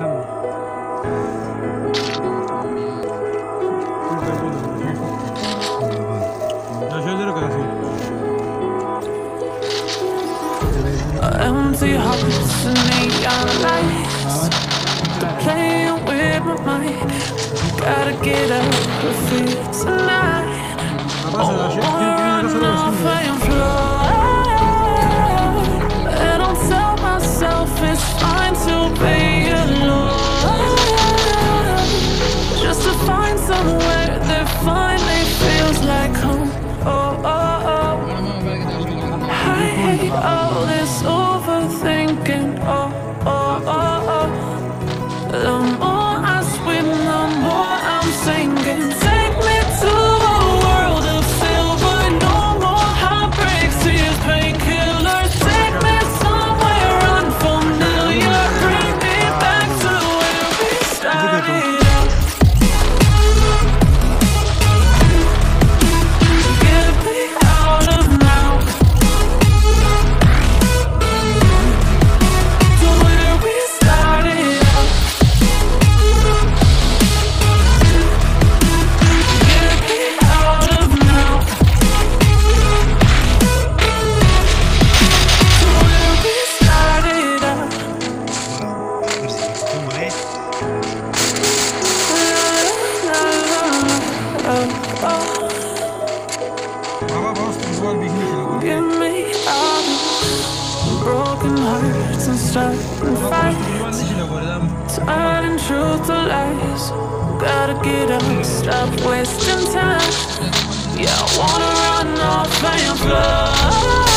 empezando. Empty hearts and neon lights, playing with my mind. Gotta get out of here tonight. Wanna run off and fly. And I'll tell myself it's fine to be alone, just to find somewhere that finally feels like home. Oh, oh, oh. I hate all this overthinking. Oh, oh, oh, oh. The more I swim, the more I'm sinking. Take me to a world of silver. No more heartbreaks, tears, painkillers. Take me somewhere unfamiliar. Bring me back to where we started out. Get me out of now. To where we started out. Get me out of now. To where we started out. Get me out of broken hearts and starting fights, turning truth to lies. Gotta get up, stop wasting time. Yeah, I wanna run off and fly.